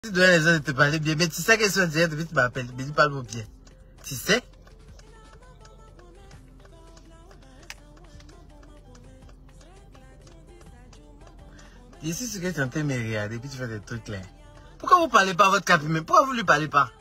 Tu dois les gens de te parler bien, mais tu sais qu'elles sont direct depuis que tu m'appelles, mais tu parles bien. Tu sais? Ici, c'est que tu es en train de me regarder, puis tu fais des trucs là. Pourquoi vous ne parlez pas à votre capitaine? Pourquoi vous ne lui parlez pas?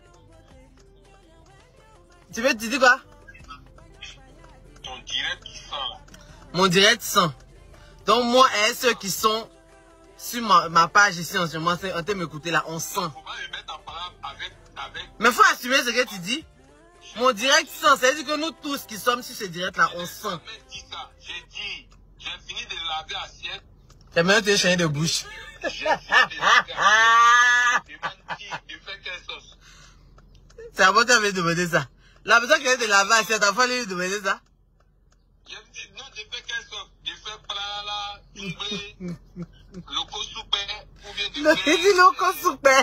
Tu dis quoi? Ton direct qui sent là. Mon direct sent. Donc moi et ceux qui sont sur ma page ici en ce moment, c'est en train de m'écouter là, on sent. Faut pas le mettre en parole avec. Mais faut assumer ce que tu dis. Mon direct sent, c'est-à-dire que nous tous qui sommes sur ce direct là, on sent. J'ai dit, j'ai fini de laver l'assiette. T'as même tes chiens de bouche. J'ai fini de laver l'assiette. Je fais quelle sauce? C'est à moi que tu avais demandé ça. La personne qui vient de laver l'assiette, t'as fallu lui demander ça. Non, je fais quelle sauce? Je fais plala, doublé, loco soupé, ou bien du Non, il dit loco soupé.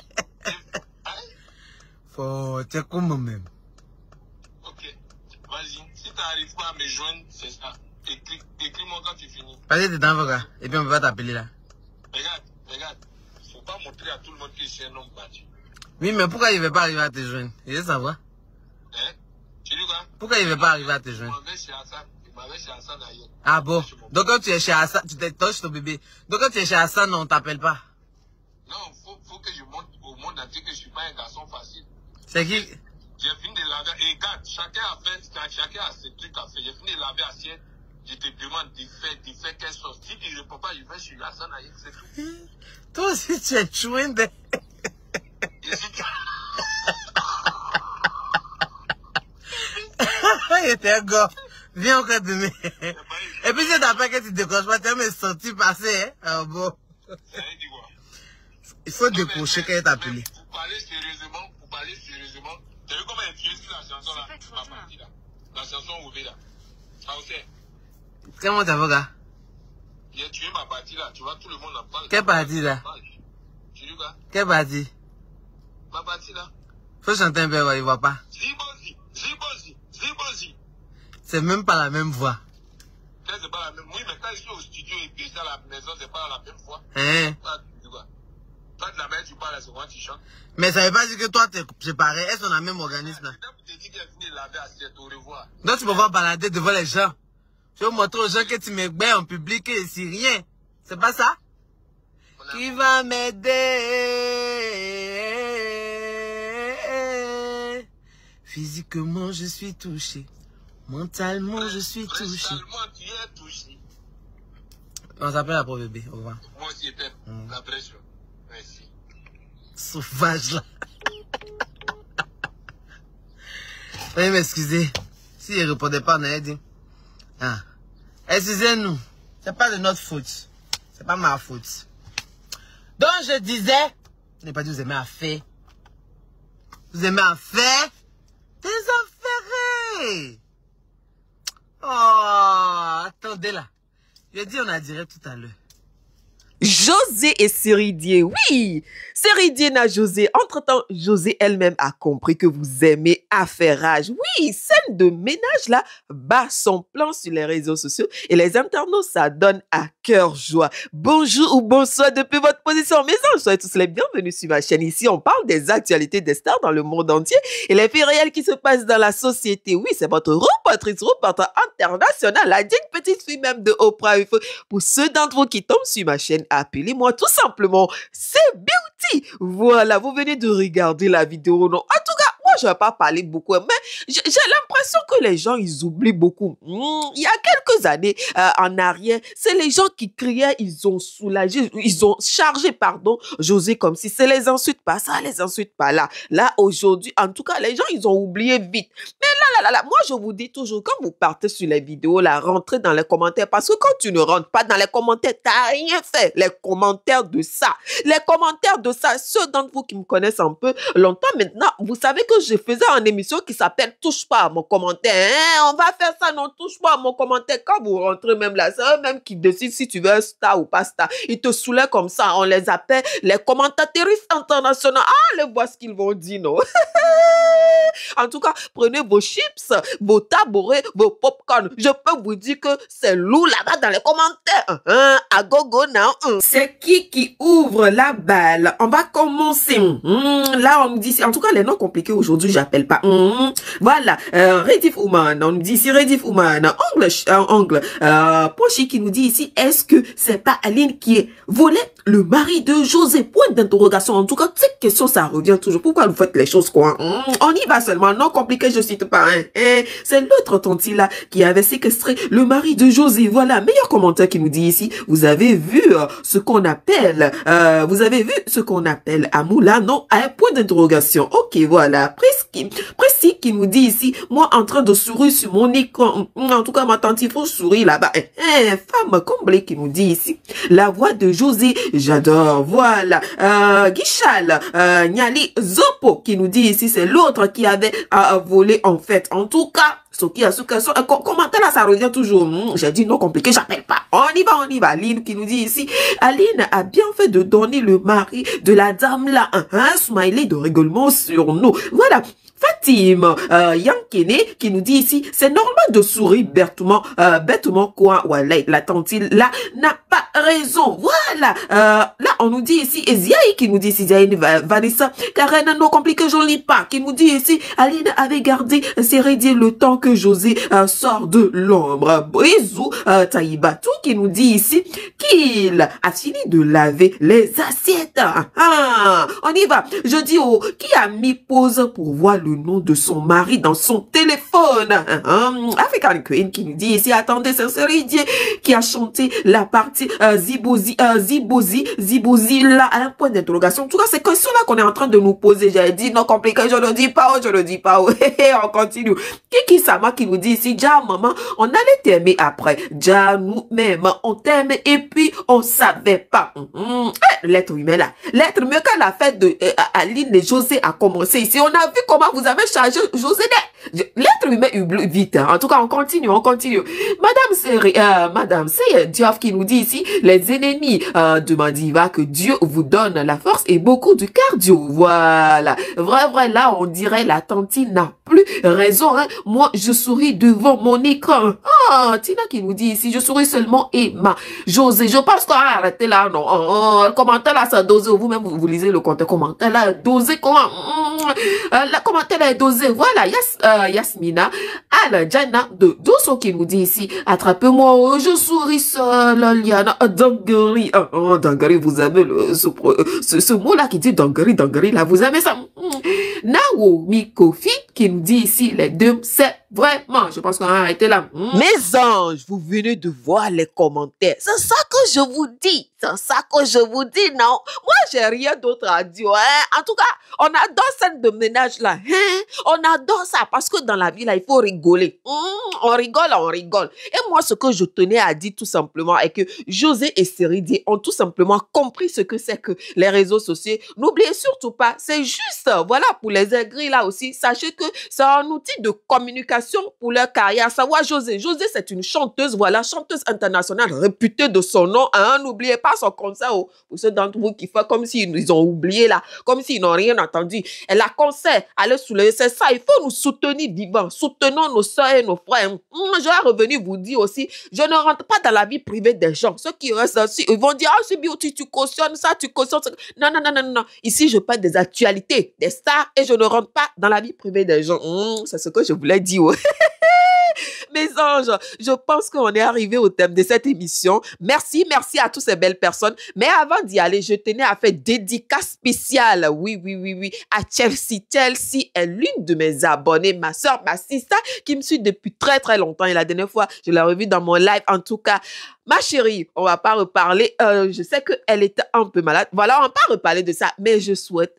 Faut, t'es comment même? Ok, vas-y. Si tu n'arrives pas à me joindre, c'est ça. Écris-moi quand tu finis. Vas-y, t'es dans votre gars. Et puis on peut pas t'appeler là. Regarde. Faut pas montrer à tout le monde que je suis un homme battu. Oui, mais pourquoi il ne veut pas arriver à te joindre? Je veux savoir. Hein? Tu dis quoi? Pourquoi il ne veut pas arriver à te joindre? Il m'avait chez Hassan ailleurs. Ah bon? Donc quand tu es chez Hassan, tu t'es ton bébé. Donc quand tu es chez Hassan, on ne t'appelle pas. Non, faut que je montre au monde entier que je ne suis pas un garçon facile. C'est qui? J'ai fini de laver. Et regarde, chacun a ses trucs à faire. J'ai fini de laver assiette. Je te demande de faire quelle sauce. Si tu ne réponds pas, je vais chez Hassan ailleurs, c'est tout. Toi aussi, tu es chouin de... Et si tu... Il était un gars. Viens encore demain. Et puis si t'appelles que tu décroches pas, tu vas me sentir passer, hein? Ah bon. Ça veut dire quoi? Il faut décrocher quand il t'a appelé. Pour parler sérieusement, tu as vu comment il a tué sur la chanson là? Ma partie là. La chanson ouverte là. Ça aussi. Comment t'as fait, gars? Il a tué ma partie là. Tu vois, tout le monde en parle. Quelle partie là? Tu dis quoi? Quelle partie? Ma partie là. Faut chanter un peu, il voit pas. Zibozi. C'est même pas la même voix. C'est pas la même. Oui, mais quand je suis au studio et puis dans la maison, c'est pas la même fois. Hein? Toi, de la même, tu parles, c'est quand tu chantes. Mais ça veut pas dire que toi, t'es séparé. Est-ce qu'on a le même organisme là? Je t'ai dit qu'il a fini de laver assiette, au revoir. Donc tu peux voir balader devant les gens. Je veux montrer aux gens que tu m'aimes en public et c'est rien. C'est pas ça? Qui va m'aider? Physiquement, je suis touché. Mentalement, je suis touché. Mentalement, tu es touché. On s'appelle la pauvre bébé. Au revoir. Moi aussi, j'étais la pression. Merci. Sauvage là. Veuillez m'excuser. Si il ne répondait pas, on allait dire. Ah. Excusez-nous. C'est pas de notre faute. C'est pas ma faute. Donc je disais. Je n'ai pas dit vous aimez à faire. Vous aimez à faire des affaires. Oh, attendez là. Je dit on a direct tout à l'heure. José et Ceridier, oui, Ceridier n'a José. Entre-temps, José elle-même a compris que vous aimez affairage. Oui, scène de ménage là, bat son plan sur les réseaux sociaux et les internautes, ça donne à cœur joie. Bonjour ou bonsoir depuis votre position. Mes anges, soyez tous les bienvenus sur ma chaîne. Ici, on parle des actualités des stars dans le monde entier et les faits réels qui se passent dans la société. Oui, c'est votre reporter international, la digne petite fille même de Oprah. Pour ceux d'entre vous qui tombent sur ma chaîne, appelez-moi tout simplement c'est Beauty. Voilà, vous venez de regarder la vidéo, non? En tout cas, moi, je ne vais pas parler beaucoup, mais j'ai l'impression que les gens, ils oublient beaucoup. Il y a quelques années en arrière, c'est les gens qui criaient, ils ont soulagé, ils ont chargé, pardon, José comme si c'est les insultes pas ça, les insultes pas là. Là, aujourd'hui, en tout cas, les gens, ils ont oublié vite. Mais là, moi, je vous dis toujours, quand vous partez sur les vidéos, là, rentrez dans les commentaires, parce que quand tu ne rentres pas dans les commentaires, t'as rien fait. Les commentaires de ça, ceux d'entre vous qui me connaissent un peu longtemps maintenant, vous savez que je faisais une émission qui s'appelle Touche pas à mon commentaire. Hein? On va faire ça, non, touche pas à mon commentaire. Quand vous rentrez même là, c'est eux même qui décident si tu veux un star ou pas star. Ils te soulèvent comme ça, on les appelle les commentatrices internationales. Ah, les voix ce qu'ils vont dire, non? En tout cas, prenez vos chips, vos tabourets, vos popcorn. Je peux vous dire que c'est lourd là-bas dans les commentaires. À gogo now. C'est qui ouvre la balle? On va commencer. Là, on me dit, en tout cas, les noms compliqués aujourd'hui, j'appelle pas. Voilà, Rediff Woman, on nous dit ici Rediff Woman, Ongle, Pochi qui nous dit ici, est-ce que c'est pas Aline qui est volé le mari de José? Point d'interrogation. En tout cas, cette question, ça revient toujours. Pourquoi vous faites les choses quoi? On y va seulement, non compliqué, je cite pas. C'est l'autre tanti là qui avait séquestré le mari de José. Voilà, meilleur commentaire qui nous dit ici, vous avez vu ce qu'on appelle, Amoula, non, à un point d'interrogation. Ok, voilà, Précis qui nous dit ici, moi en train de sourire sur mon écran. En tout cas, ma tante, il faut sourire là-bas. Femme comblée qui nous dit ici, la voix de José, j'adore. Voilà, Guichal, Nyali Zopo qui nous dit ici, c'est l'autre qui avait volé en fait. En tout cas, commentaire là, ça revient toujours. J'ai dit non compliqué, j'appelle pas. On y va. Aline qui nous dit ici, Aline a bien fait de donner le mari de la dame là. Smiley de rigolement sur nous. Voilà. Fatim, Yankene qui nous dit ici, c'est normal de sourire bêtement quoi. Voilà, la tante là n'a pas raison. Voilà, là on nous dit ici, Eziaï qui nous dit ici, Vanessa, Karen, non compliqué, je lis pas, qui nous dit ici, Aline avait gardé ses rédiers le temps que José sort de l'ombre. Brisou, Taïbatou qui nous dit ici, qu'il a fini de laver les assiettes. On y va. Je dis qui a mis pause pour voir le nom de son mari dans son téléphone. African Queen qui nous dit ici, attendez, c'est Seridier qui a chanté la partie Zibozi là, à un point d'interrogation. En tout cas, c'est question là qu'on est en train de nous poser. J'ai dit non compliqué, je le dis pas. On continue. Kiki Sama qui nous dit ici, ja maman, on allait t'aimer après. Ja nous-mêmes, on t'aime et puis on savait pas. L'être humain là. L'être humain quand la fête de Aline et José a commencé ici, on a vu comment vous avez chargé José. L'être humain oublie vite. En tout cas, on continue. Madame c'est Diof qui nous dit ici, les ennemis de Madiva, que Dieu vous donne la force et beaucoup de cardio. Voilà. Vrai, là, on dirait la tantine n'a plus raison. Moi, je souris devant mon écran. Tina qui nous dit ici, je souris seulement Emma. José, je pense qu'on a arrêté là, non. Le commentaire là, ça dosé. Vous-même, vous lisez le commentaire là, dosé comment? Le commentaire là est dosé. Voilà, Yasmina, Jana de Dosso qui nous dit ici, attrapez-moi, je souris seule, Liana, Dangari. Dangari, vous aimez ce mot-là qui dit Dangari, là, vous aimez ça? Naomi Kofi qui nous dit ici, les deux, c'est vraiment, je pense qu'on a arrêté là. Mes anges, vous venez de voir les commentaires. C'est ça que je vous dis. Non? Moi, j'ai rien d'autre à dire. En tout cas, on adore cette de ménage là. On adore ça parce que dans la vie là, il faut rigoler. On rigole. Et moi, ce que je tenais à dire tout simplement est que José et Seridier ont tout simplement compris ce que c'est que les réseaux sociaux. N'oubliez surtout pas, c'est juste, voilà, pour les aigris là aussi, sachez que c'est un outil de communication pour leur carrière. Savoir José, c'est une chanteuse, voilà, chanteuse internationale réputée de son nom. N'oubliez pas son concert pour ceux d'entre vous qui font comme s'ils ont oublié là, comme s'ils n'ont rien entendu. Elle a concert, allez soulever, c'est ça, il faut nous soutenir vivants, soutenons nos soeurs et nos frères. Je vais revenir vous dire aussi, je ne rentre pas dans la vie privée des gens. Ceux qui restent aussi, ils vont dire, c'est bien, tu cautionnes ça, tu cautionnes ça. Non. Ici, je parle des actualités, des stars et je ne rentre pas dans la vie privée des gens. C'est ce que je voulais dire. Mes anges, je pense qu'on est arrivé au thème de cette émission. Merci à toutes ces belles personnes. Mais avant d'y aller, je tenais à faire dédicace spéciale. Oui, à Chelsea. Chelsea est l'une de mes abonnées, ma soeur, ma sister, qui me suit depuis très longtemps. Et la dernière fois, je l'ai revue dans mon live. En tout cas, ma chérie, on va pas reparler. Je sais qu'elle était un peu malade. Voilà, on va pas reparler de ça. Mais je souhaite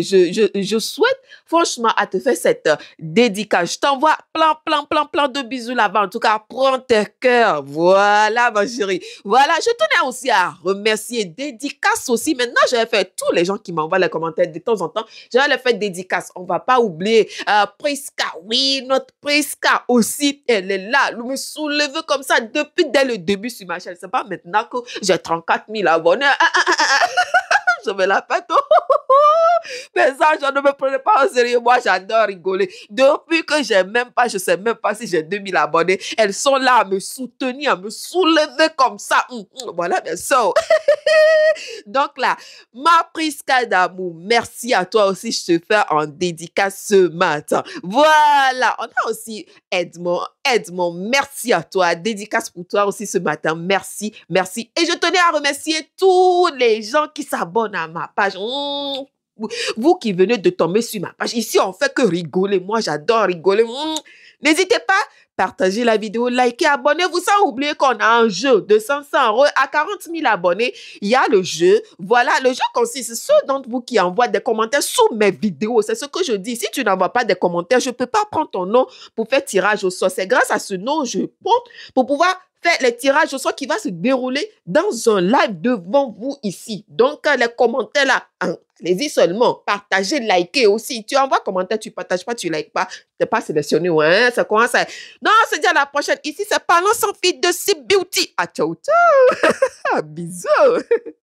franchement à te faire cette dédicace. Je t'envoie plein de bisous là-bas. En tout cas, prends tes cœurs. Voilà, ma chérie. Voilà, je tenais aussi à remercier, dédicace aussi. Maintenant, je vais faire tous les gens qui m'envoient les commentaires de temps en temps. Je vais les faire dédicace. On va pas oublier Priska. Oui, notre Priska aussi, elle est là. Elle me soulève comme ça dès le début sur ma chaîne. C'est pas maintenant que j'ai 34 000 abonnés. Je me la pète. Mais ça, je ne me prenais pas au sérieux. Moi, j'adore rigoler. Depuis que j'ai même pas, je sais même pas si j'ai 2000 abonnés, elles sont là à me soutenir, à me soulever comme ça. Voilà, bien sûr. Donc là, ma Priska d'amour, merci à toi aussi. Je te fais en dédicace ce matin. Voilà, on a aussi Edmond. Edmond, merci à toi. Dédicace pour toi aussi ce matin. Merci, merci. Et je tenais à remercier tous les gens qui s'abonnent à ma page. Vous qui venez de tomber sur ma page. Ici, on fait que rigoler. Moi, j'adore rigoler. N'hésitez pas, partagez la vidéo, likez, abonnez-vous sans oublier qu'on a un jeu de 500 € à 40 000 abonnés. Il y a le jeu. Voilà, le jeu consiste, ceux d'entre vous qui envoient des commentaires sous mes vidéos, c'est ce que je dis. Si tu n'envoies pas des commentaires, je ne peux pas prendre ton nom pour faire tirage au sort. C'est grâce à ce nom, je compte pour pouvoir faire les tirages au sort qui va se dérouler dans un live devant vous ici. Donc, les commentaires là, allez-y seulement. Partagez, likez aussi. Tu envoies commentaire, tu partages pas, tu likes pas. Tu n'es pas sélectionné. Ouais, ça commence à... Non, on se dit à la prochaine. Ici, c'est Parlons sans fil de C Beauty. Ah, ciao, ciao. Bisous.